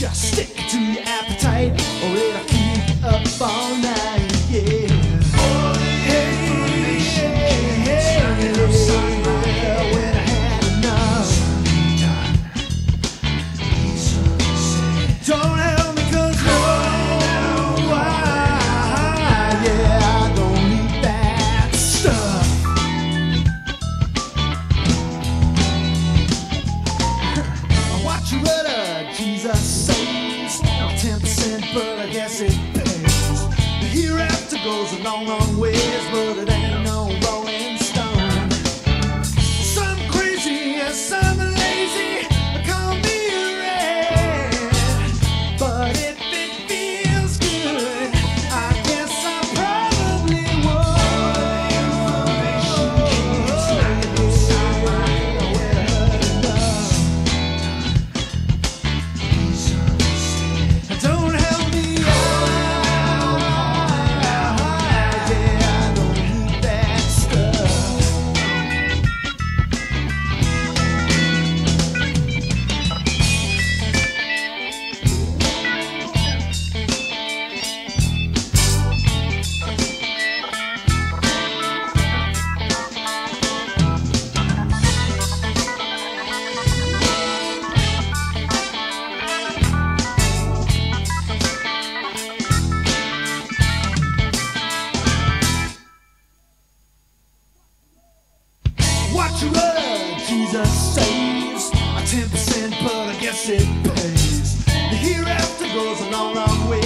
Just stick to your appetite, or it'll keep up all night. Yeah. Hey, when I had enough. Don't help me 'cause yeah, I don't need that stuff. Watch your rudder, Jesus saves. 10%, but I guess it pays. The hereafter goes a long, long ways, but it ain't no rolling stone. Some crazy and some lazy, call me a red. But if it feels good, I guess I probably would. Don't help me out, yeah, I don't need that stuff. Watch your rudder, Jesus saves. 10%, but I guess it pays. The hereafter goes a long, long way.